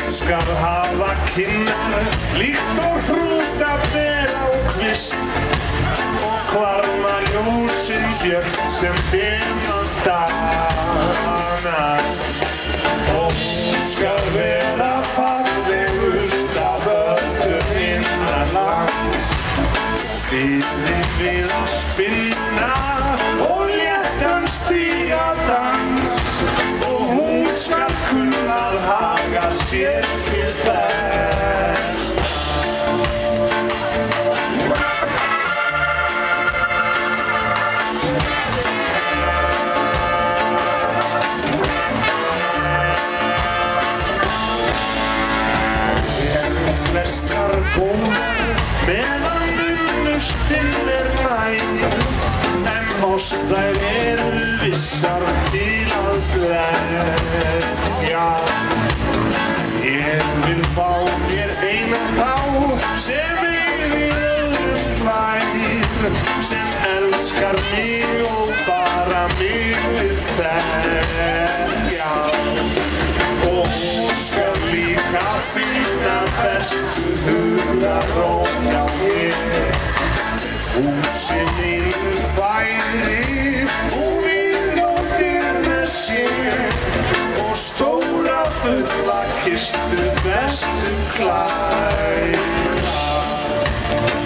skal hafa kinnar líkt og hrútaber á kvist og hvarma ljósin björt sem demantana og hún skal vera fallegust af öllum innanlands Biðin við að spinna og léttan stígadans og hún skal kunna haga sér til best. Flestar góðar meðan unnustinn næm en ástæður eru vissar til að gleðja. Ég vil fá mér eina þá sem við öðrum hlær sem elskar mig og bara mig vil þekkja og hún skal líka finna bestu hugarró hjá mér. Húsin mínu færi og viðlóttir með sér og stóra fulla kistu bestu klæða.